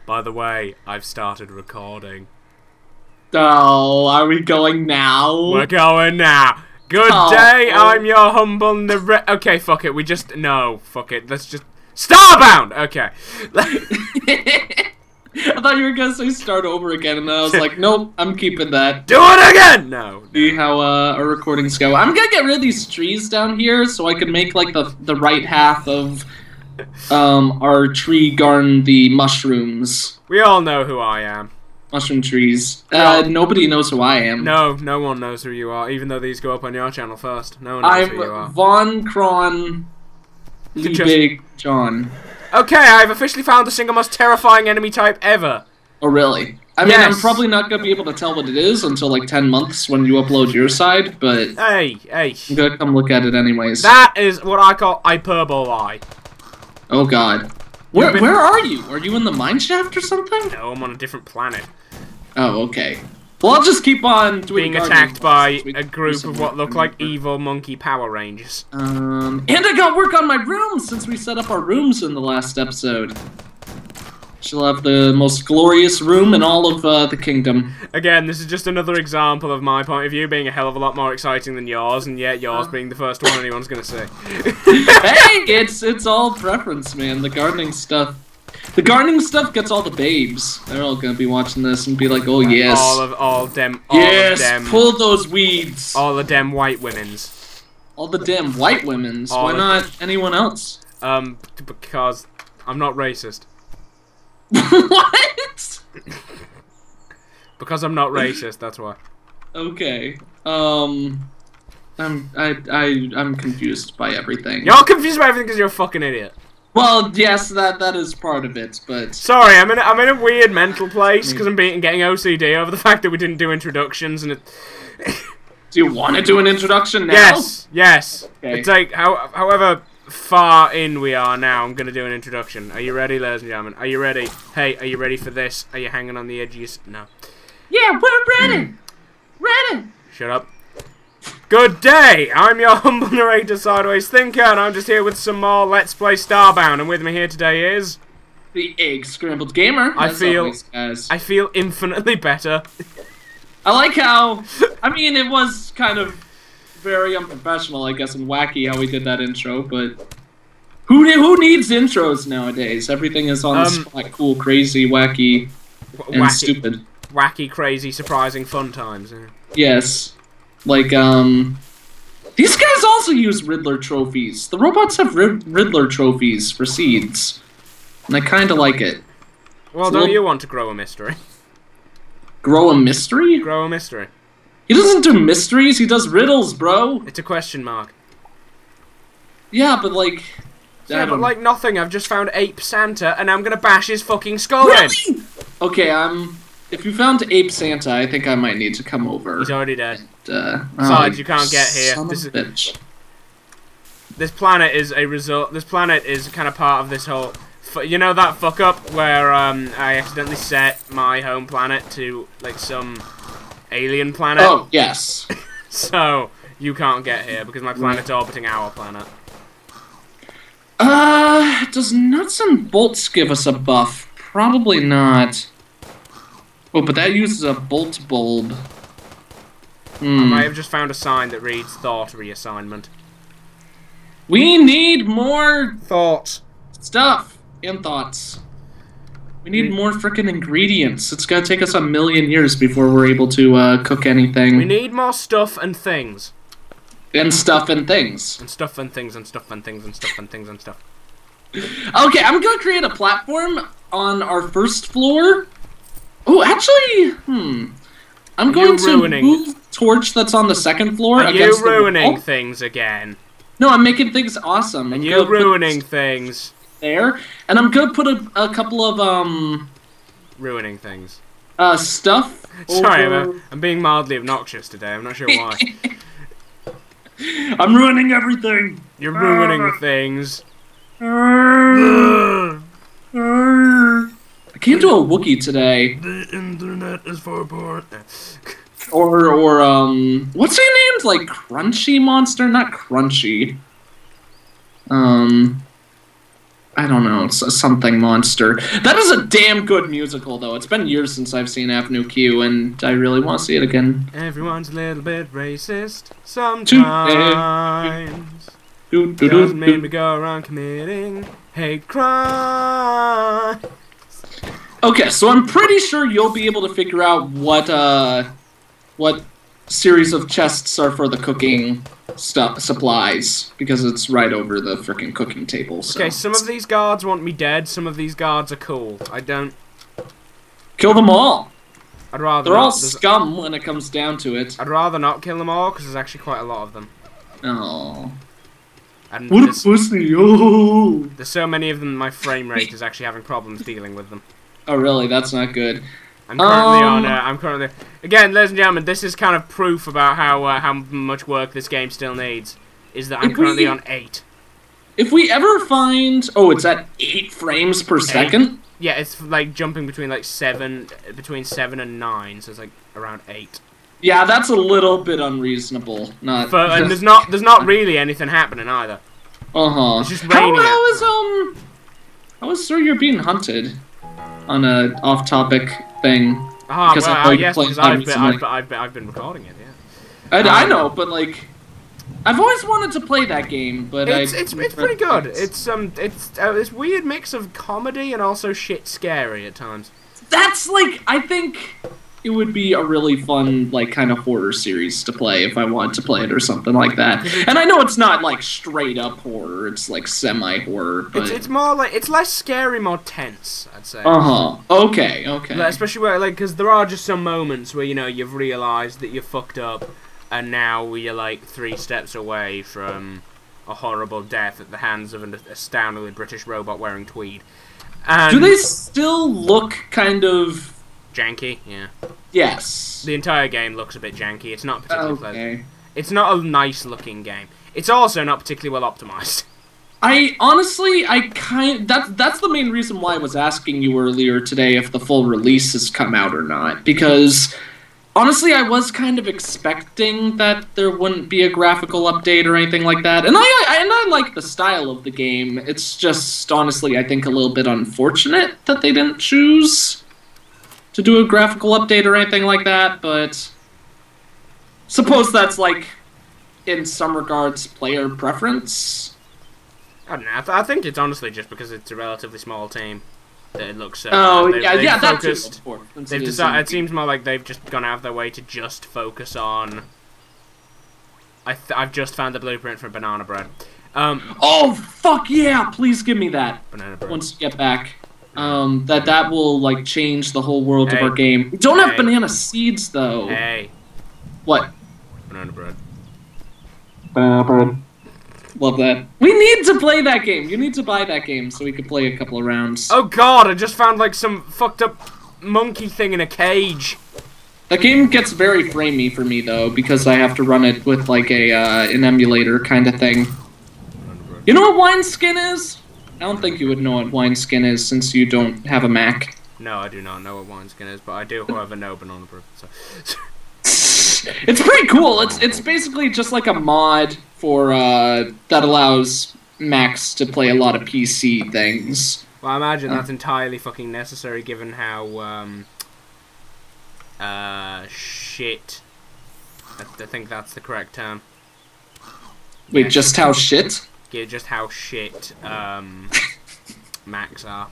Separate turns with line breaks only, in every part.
By the way, I've started recording.
Oh, are we going now?
We're going now. Good day, I'm your humble okay, fuck it, no, fuck it, let's just... Starbound! Okay.
I thought you were gonna say start over again, and I was like, nope, I'm keeping that.
Do it again! No.
See how our recordings go. I'm gonna get rid of these trees down here so I can make, like, the right half of our tree garden the mushrooms.
We all know who I am.
Mushroom trees. Nobody knows who I am.
No, no one knows who you are, even though these go up on your channel first. No one knows who you are.
I'm Von Kron Liebig John.
Okay, I've officially found the single most terrifying enemy type ever.
Oh, really? I mean, I'm probably not going to be able to tell what it is until, like, 10 months when you upload your side, but...
Hey.
I'm going to come look at it anyways.
That is what I call hyperbole.
Oh, God. Where are you? Are you in the mineshaft or something?
No, I'm on a different planet.
Oh, okay. Well, I'll just keep on doing
being attacked by a group of what look like evil monkey Power Rangers.
And I got work on my rooms since we set up our rooms in the last episode. She'll have the most glorious room in all of the kingdom.
Again, this is just another example of my point of view being a hell of a lot more exciting than yours, and yet yours being the first one anyone's gonna see.
Hey, it's all preference, man. The gardening stuff gets all the babes. They're all gonna be watching this and be like, "Oh yes,
all them,
pull those weeds."
All the damn white women's.
All the damn white women's. Why not anyone else?
Because I'm not racist.
What?
Because I'm not racist, that's why.
Okay. I'm confused by everything.
You're confused by everything because you're a fucking idiot.
Well, yes, that is part of it, but...
Sorry, I'm in a weird mental place because I'm getting OCD over the fact that we didn't do introductions and it...
Do you want to do an introduction now?
Yes.
Okay.
It's like, however far in we are now, I'm going to do an introduction. Are you ready, ladies and gentlemen? Are you ready? Hey, are you ready for this? Are you hanging on the edges? No.
Yeah, we're ready! Ready!
Shut up. Good day! I'm your humble narrator, Sideways Thinker, and I'm just here with some more Let's Play Starbound, and with me here today is...
The Egg Scrambled Gamer,
I feel infinitely better.
I like how... I mean, it was kind of very unprofessional, I guess, and wacky how we did that intro, but... Who needs intros nowadays? Everything is on the spot, cool, crazy, wacky, and stupid.
Wacky, crazy, surprising, fun times.
Yes. Like, these guys also use Riddler trophies. The robots have Riddler trophies for seeds. And I kinda like it.
Well, don't you want to grow a mystery?
Grow a mystery?
Grow a mystery.
He doesn't do mysteries, he does riddles, bro.
It's a question mark.
Yeah, but like...
Yeah, but like nothing, I've just found Ape Santa, and I'm gonna bash his fucking skull in.
Okay, if you found Ape Santa, I think I might need to come over.
He's already dead. Besides, you can't get here. This planet is a result. This planet is kind of part of this whole. You know that fuck up where I accidentally set my home planet to like some alien planet.
Oh yes.
So you can't get here because my planet's orbiting our planet.
Does nuts and bolts give us a buff? Probably not. Oh, but that uses a bolt bulb.
I might have just found a sign that reads thought reassignment.
We need more
thoughts.
Stuff and thoughts. We need more frickin' ingredients. It's gonna take us a million years before we're able to cook anything.
We need more stuff and things.
And stuff and things.
And stuff and things and stuff and things and stuff and things and stuff.
Okay, I'm gonna create a platform on our first floor. Oh, actually, I'm going to move torch that's on the second floor.
Are you ruining things again?
No, I'm making things awesome.
And you're ruining things.
There, and I'm gonna put a couple of
ruining things.
Stuff.
Sorry, I'm being mildly obnoxious today. I'm not sure why.
I'm ruining everything.
You're ruining things.
I can't do a Wookiee today.
The internet is for porn.
Or what's he named? Like Crunchy Monster? Not Crunchy. I don't know, something monster. That is a damn good musical, though. It's been years since I've seen Avenue Q, and I really want to see it again.
Everyone's a little bit racist sometimes. Doesn't make me go around committing hate crime.
Okay, so I'm pretty sure you'll be able to figure out what series of chests are for the cooking supplies, because it's right over the frickin' cooking table. So.
Okay, some of these guards want me dead, some of these guards are cool. I don't...
Kill them all!
I'd rather
They're all
not.
scum when it comes down to it.
I'd rather not kill them all, because there's actually quite a lot of them.
Oh.
And
What a pussy! Oh!
There's so many of them, my frame rate is actually having problems dealing with them.
Oh, really? That's not good.
I'm currently again, ladies and gentlemen, this is kind of proof about how much work this game still needs. Is that I'm currently on 8.
If we ever find, oh, it's at 8 frames per second.
Yeah, it's like jumping between like 7 and 9, so it's like around 8.
Yeah, that's a little bit unreasonable. Not.
And there's not really anything happening either. It's just raining. How is Sir You're Being Hunted?
On a off-topic thing.
Yes, because I've been recording it. Yeah.
I know, but like, I've always wanted to play that game, but
it's pretty good. It's this weird mix of comedy and also shit scary at times.
That's like, I think it would be a really fun, like, kind of horror series to play if I wanted to play it or something like that. And I know it's not like straight up horror; it's like semi-horror. But
it's more like it's less scary, more tense. I'd say.
Okay.
Like, especially where because there are just some moments where you've realised that you fucked up, and now you're like 3 steps away from a horrible death at the hands of an astoundingly British robot wearing tweed. And
do they still look kind of
janky? Yeah.
Yes.
The entire game looks a bit janky. It's not particularly pleasant. It's not a nice looking game. It's also not particularly well optimized.
That's the main reason why I was asking you earlier today if the full release has come out or not, because honestly I was kind of expecting that there wouldn't be a graphical update or anything like that, and I like the style of the game. It's just honestly I think a little bit unfortunate that they didn't choose to do a graphical update or anything like that, but suppose that's like in some regards player preference.
I don't know. I think it's honestly just because it's a relatively small team that it looks so.
That too.
They've decided. It seems more like they've just gone out of their way to just focus on. I've just found the blueprint for banana bread.
Oh fuck yeah! Please give me that.
Banana bread.
Once you get back, that will like change the whole world of our game. We don't have banana seeds though.
Hey.
What?
Banana bread.
Banana bread. Love that. We need to play that game. You need to buy that game so we can play a couple of rounds.
Oh god, I just found like some fucked up monkey thing in a cage.
That game gets very framey for me though, because I have to run it with like an emulator kind of thing. You know what wineskin is? I don't think you would know what wineskin is since you don't have a Mac.
No, I do not know what wineskin is, but I do, however, know banana bread. So.
It's pretty cool. It's basically just like a mod for that allows Macs to play a lot of PC things.
Well, I imagine that's entirely fucking necessary given how shit. I think that's the correct term.
Wait, yeah. Just how shit?
Yeah, just how shit Macs are.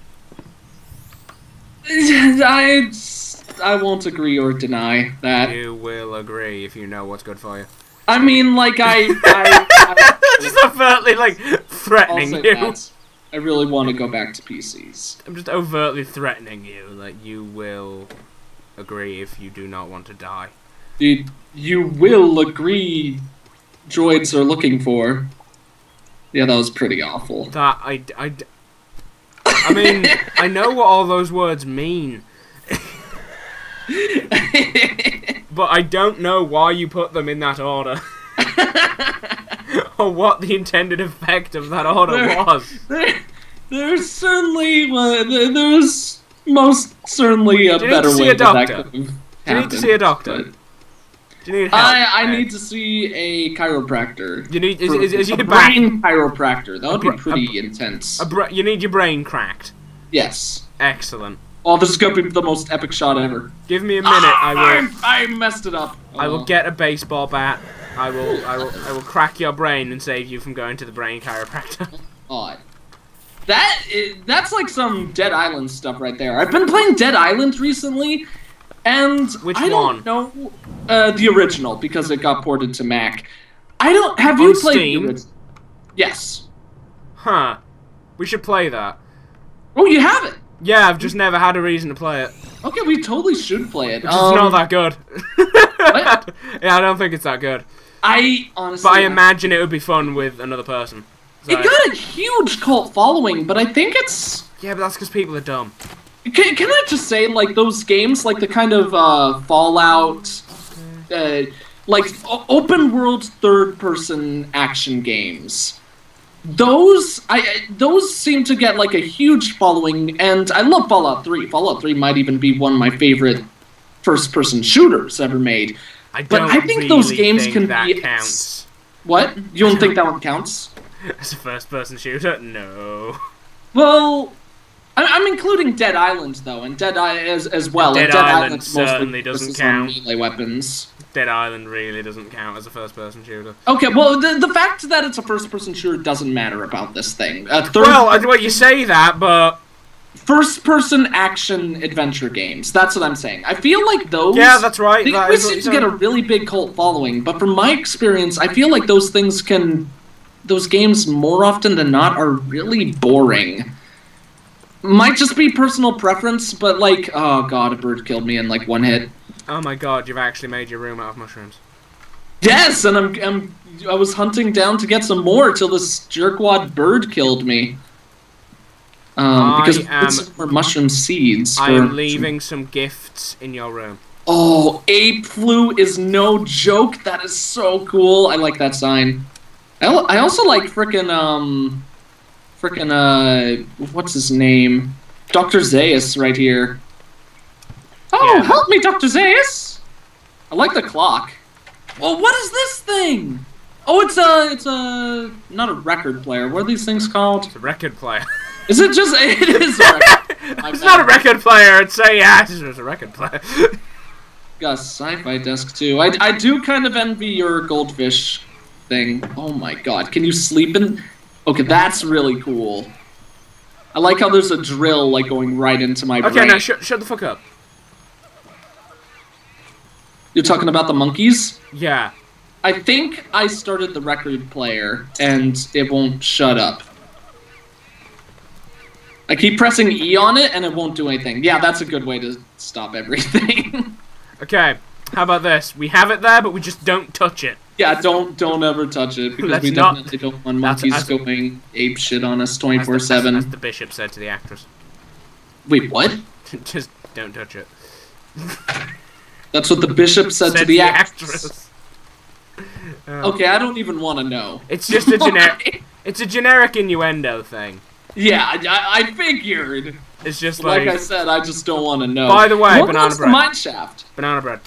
I won't agree or deny that.
You will agree if you know what's good for you.
I mean, like, I
just overtly, like, threatening you.
That. I really want to go back to PCs.
I'm just overtly threatening you, like, you will agree if you do not want to die.
You will agree droids are looking for. Yeah, that was pretty awful.
That, I mean, I know what all those words mean. But I don't know why you put them in that order. Or what the intended effect of that order was.
There's certainly... there's most certainly a better way that could have happened.
Do you need to see a doctor? Do you need help?
I need to see a chiropractor.
You need is your
brain chiropractor? That would be pretty intense.
You need your brain cracked.
Yes.
Excellent.
Oh, this is gonna be the most epic shot ever.
Give me a minute.
I messed it up.
I will get a baseball bat. I will crack your brain and save you from going to the brain chiropractor.
Odd. That's like some Dead Island stuff right there. I've been playing Dead Island recently, and I don't know the original because it got ported to Mac. Have you played the original? Yes.
Huh. We should play that.
Oh, you have it?
Yeah, I've just never had a reason to play it.
Okay, we totally should play it.
It's not that good.
What?
Yeah, I don't think it's that good.
I honestly...
But I imagine it would be fun with another person. So.
It got a huge cult following, but I think it's...
Yeah, but that's because people are dumb.
Can I just say, like, those games, like the kind of Fallout, like open-world third-person action games, those seem to get, like, a huge following, and I love Fallout 3. Fallout 3 might even be one of my favorite first-person shooters ever made. But I think really those games can be...
Counts.
What? You don't think that one counts?
As a first-person shooter? No.
Well, I'm including Dead Island though, and Dead Island as well.
Dead
Island
certainly doesn't count.
Melee weapons.
Dead Island really doesn't count as a first-person shooter.
Okay, well, the fact that it's a first-person shooter doesn't matter about this thing.
Well, you say that, but
first-person action adventure games. That's what I'm saying. I feel like those...
Yeah, that's right.
They seem to get a really big cult following, but from my experience, I feel like those things can... Those games, more often than not, are really boring. Might just be personal preference, but like... Oh god, a bird killed me in like one hit.
Oh my god, you've actually made your room out of mushrooms.
Yes, and I was hunting down to get some more till this jerkwad bird killed me. Because it's for mushroom seeds.
I am leaving some gifts in your room.
Oh, ape flu is no joke. That is so cool. I like that sign. I also like frickin' what's his name? Dr. Zaius right here. Oh, yeah. Help me, Dr. Zaius! I like the clock. Well, what is this thing? Oh, it's a not a record player. What are these things called?
It's a record player.
Is it just? It is. A record.
It's not a record player. It's a record player.
Got a sci-fi desk too. I do kind of envy your goldfish thing. Oh my god, can you sleep in? Okay, that's really cool. I like how there's a drill like going right into my brain.
Okay, now shut the fuck up.
You're talking about the monkeys?
Yeah.
I think I started the record player and it won't shut up. I keep pressing E on it and it won't do anything. Yeah, that's a good way to stop everything.
Okay, how about this? We have it there, but we just don't touch it.
Yeah, don't ever touch it because we definitely don't want monkeys going ape shit on us 24/7.
As the bishop said to the actress.
Wait, what?
Just don't touch it.
That's what the bishop said to the actress.
Oh.
Okay, I don't even want to know.
It's just a generic. It's a generic innuendo thing.
Yeah, I figured.
It's just
like I said, I just don't want to know.
By the way,
what
banana bread.
The mine shaft?
Banana bread.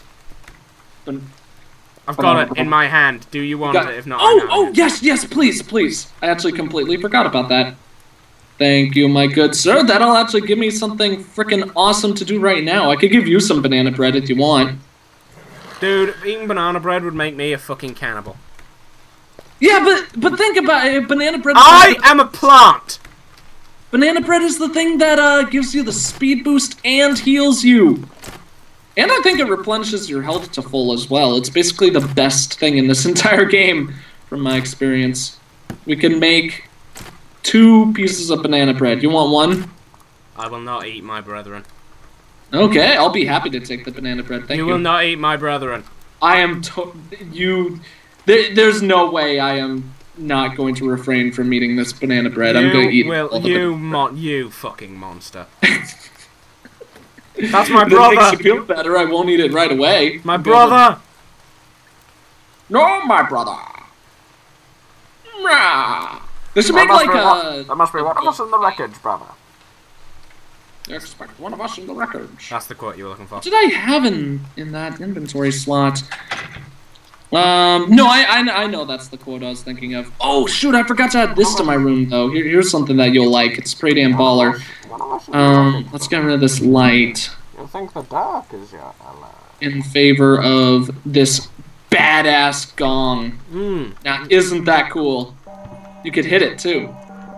I've got it in my hand. Do you want it? If not,
oh, yes, please. I actually completely forgot about that. Thank you, my good sir. That'll actually give me something freaking awesome to do right now. I could give you some banana bread if you want.
Dude, eating banana bread would make me a fucking cannibal.
Yeah, but think about it. Banana bread.
I am a plant.
Banana bread is the thing that gives you the speed boost and heals you. And I think it replenishes your health to full as well. It's basically the best thing in this entire game, from my experience. We can make 2 pieces of banana bread. You want one?
I will not eat my brethren.
Okay, I'll be happy to take the banana bread. Thank you.
You will not eat my brethren.
I am there's no way I am not going to refrain from eating this banana bread. I'm going to eat all the
you fucking monster. That's my brother.
If it makes you feel better, I won't eat it right away.
My brother.
No, my brother. This should make like a...
There must be one of us in the wreckage, brother.
Expect one of us in the wreckage.
That's the quote you were looking for.
What did I have in that inventory slot? No, I know that's the quote I was thinking of. Oh shoot, I forgot to add this to my room though. Here's something that you'll like. It's pretty damn baller. Let's get rid of this light.
You think the dark is your ally?
In favor of this badass gong. Now, isn't that cool? You could hit it too.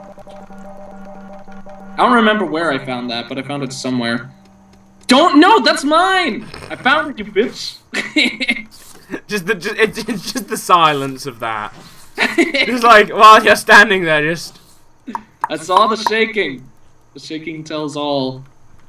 I don't remember where I found that, but I found it somewhere. No, that's mine! I found it, you bitch.
It's just the silence of that. Just like, while you're standing there, just...
I saw the shaking. The shaking tells all.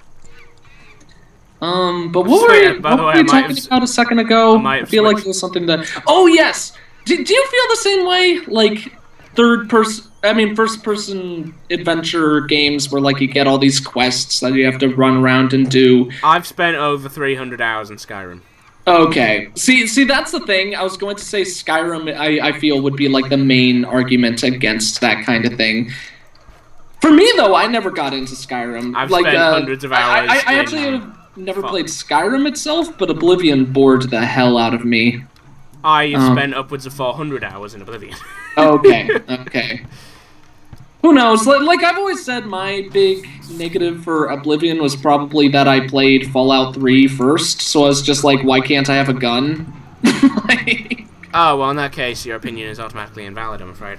But what were you talking about a second ago? I feel like it was something that... Oh, yes! Do you feel the same way? Like, first-person adventure games where, like, you get all these quests that you have to run around and do.
I've spent over 300 hours in Skyrim.
Okay. See, that's the thing. I was going to say Skyrim, I feel, would be, like, the main argument against that kind of thing. For me, though, I never got into Skyrim.
I've spent hundreds of hours.
I actually have never played Skyrim itself, but Oblivion bored the hell out of me.
I spent upwards of 400 hours in Oblivion.
Okay. Who knows? Like I've always said, my big negative for Oblivion was probably that I played Fallout 3 first, so I was just like, why can't I have a gun?
Oh, well, in that case, your opinion is automatically invalid, I'm afraid.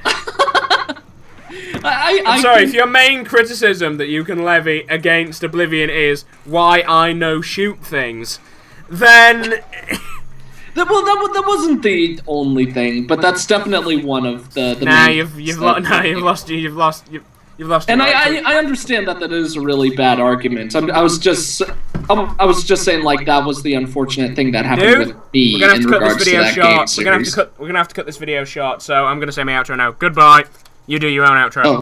I'm
sorry, if your main criticism that you can levy against Oblivion is why I know shoot things, then...
Well, that wasn't the only thing, but that's definitely one of the main
you've lost.
And I understand that is a really bad argument. I was just saying, like, that was the unfortunate thing that happened with me in regards to that game series.
We're gonna have to cut this video short, so I'm gonna say my outro now. Goodbye. You do your own outro.
Oh.